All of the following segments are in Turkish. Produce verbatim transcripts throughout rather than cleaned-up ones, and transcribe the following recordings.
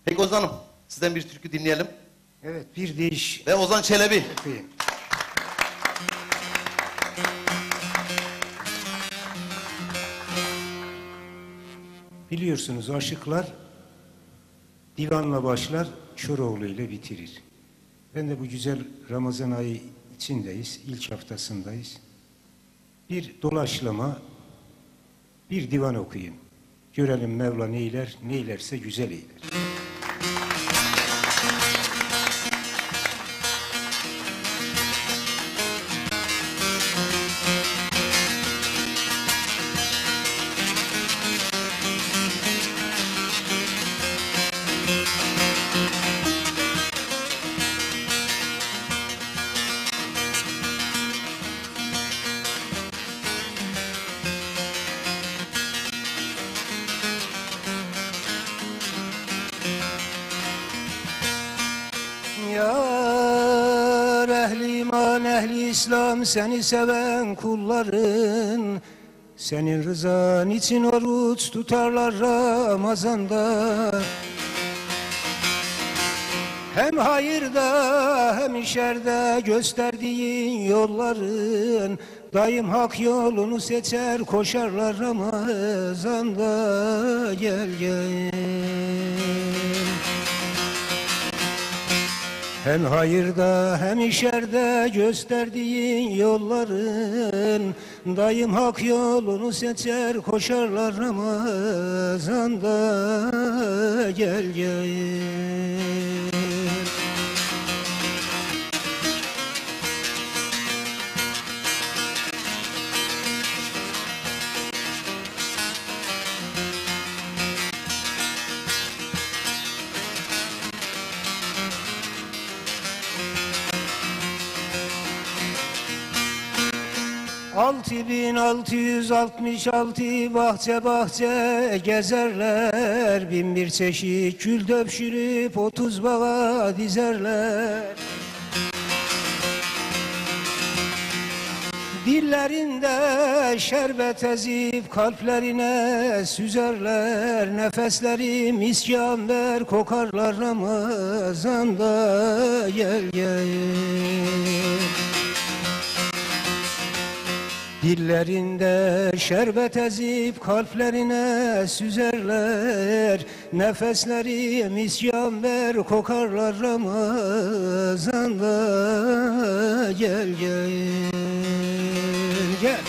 Peki Ozan'ım, sizden bir türkü dinleyelim. Evet, bir deyiş. Ve Ozan Çelebi. Okuyayım. Biliyorsunuz aşıklar divanla başlar, Şoroğlu ile bitirir. Ben de bu güzel Ramazan ayı içindeyiz, ilk haftasındayız. Bir dolaşlama, bir divan okuyayım. Görelim Mevla neyler, neylerse güzel eyler. Yar ehli iman, ehli İslam, seni seven kulların, senin rızan için oruç tutarlar Ramazan'da. Hem hayırda hem şerde gösterdiğin yolların, daim hak yolunu seçer koşarlar Ramazan'da. Gel gel. Hem hayırda hem şerde gösterdiğin yolların, daim hak yolunu seçer koşarlar Ramazan'da. Gel gel. Altı bin altı yüz altmış altı bahçe bahçe gezerler, bin bir çeşit kül döpşürüp otuz bağa dizerler. Dillerinde şerbet ezip kalplerine süzerler, nefesleri miski amber kokarlar Ramazan'da. Gel gel. Dillerinde şerbet ezip kalplerine süzerler, nefesleri miski amber kokarlar Ramazan'da. Gel gel gel.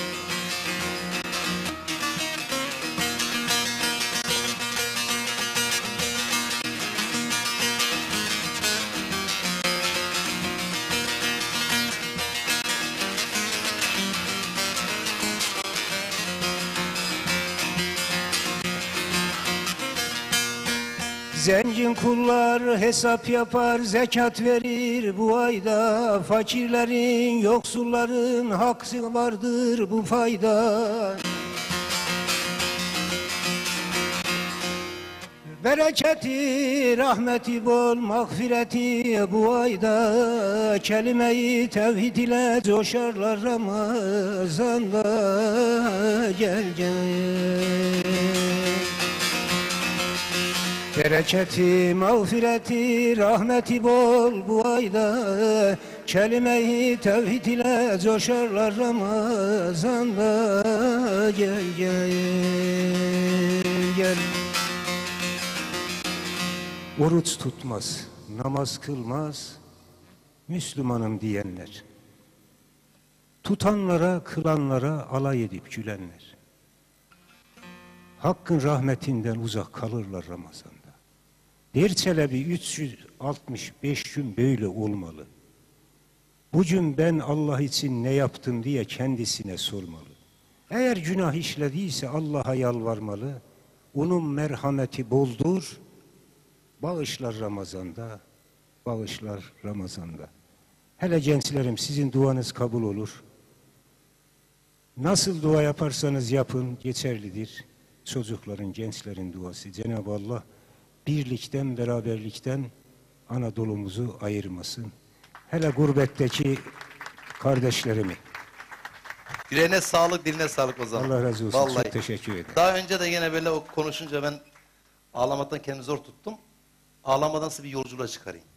Zengin kullar hesap yapar, zekat verir bu ayda. Fakirlerin, yoksulların hakkı vardır bu fayda. Bereketi, rahmeti bol, mağfireti bu ayda. Kelime-i tevhid ile coşarlar Ramazan'da. Gel gel. Bereketi, mağfireti, rahmeti bol bu ayda. Kelime-i tevhid ile coşarlar Ramazan'da. Gel gel gel. Oruç tutmaz, namaz kılmaz, Müslümanım diyenler. Tutanlara, kılanlara alay edip gülenler. Hakkın rahmetinden uzak kalırlar Ramazan'da. Der Çelebi üç yüz altmış beş gün böyle olmalı. Bugün ben Allah için ne yaptım diye kendisine sormalı. Eğer günah işlediyse Allah'a yalvarmalı. Onun merhameti boldur. Bağışlar Ramazan'da, bağışlar Ramazan'da. Hele gençlerim, sizin duanız kabul olur. Nasıl dua yaparsanız yapın geçerlidir. Çocukların, gençlerin duası. Cenab-ı Allah birlikten, beraberlikten Anadolu'muzu ayırmasın. Hele gurbetteki kardeşlerimi. Yüreğine sağlık, diline sağlık o zaman. Allah razı olsun. Vallahi. Çok teşekkür ederim. Daha önce de yine böyle o konuşunca ben ağlamaktan kendimi zor tuttum. Ağlamadan sizi bir yolculuğa çıkarayım.